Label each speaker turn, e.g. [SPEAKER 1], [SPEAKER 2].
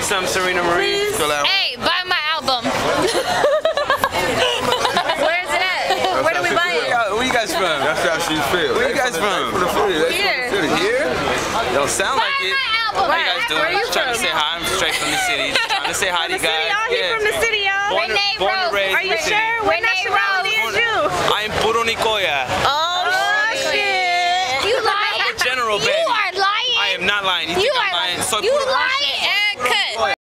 [SPEAKER 1] some, Serena Marie.
[SPEAKER 2] Hey, buy my album. Where is it at? Where do we buy it?
[SPEAKER 1] Where you guys from?
[SPEAKER 3] That's how she feels.
[SPEAKER 1] Where you guys from?
[SPEAKER 2] Here.
[SPEAKER 1] Here? Don't sound like it.
[SPEAKER 2] Album.
[SPEAKER 1] How you guys doing?
[SPEAKER 2] Where are you
[SPEAKER 1] Just trying to
[SPEAKER 2] from?
[SPEAKER 1] say hi. I'm straight from the city. Just trying to say hi to you guys.
[SPEAKER 4] He's from the city, y'all.
[SPEAKER 1] Born and raised
[SPEAKER 4] Are you
[SPEAKER 1] in the city.
[SPEAKER 4] sure? What
[SPEAKER 2] Rene
[SPEAKER 4] nationality is you?
[SPEAKER 1] I'm Puro Nicoya.
[SPEAKER 2] Oh, shit. You lying?
[SPEAKER 1] I'm a general, baby.
[SPEAKER 2] You are lying.
[SPEAKER 1] I am not lying. You
[SPEAKER 2] You
[SPEAKER 1] think I'm
[SPEAKER 2] are
[SPEAKER 1] lying? Soy
[SPEAKER 2] you
[SPEAKER 1] puro-
[SPEAKER 2] lying and cut.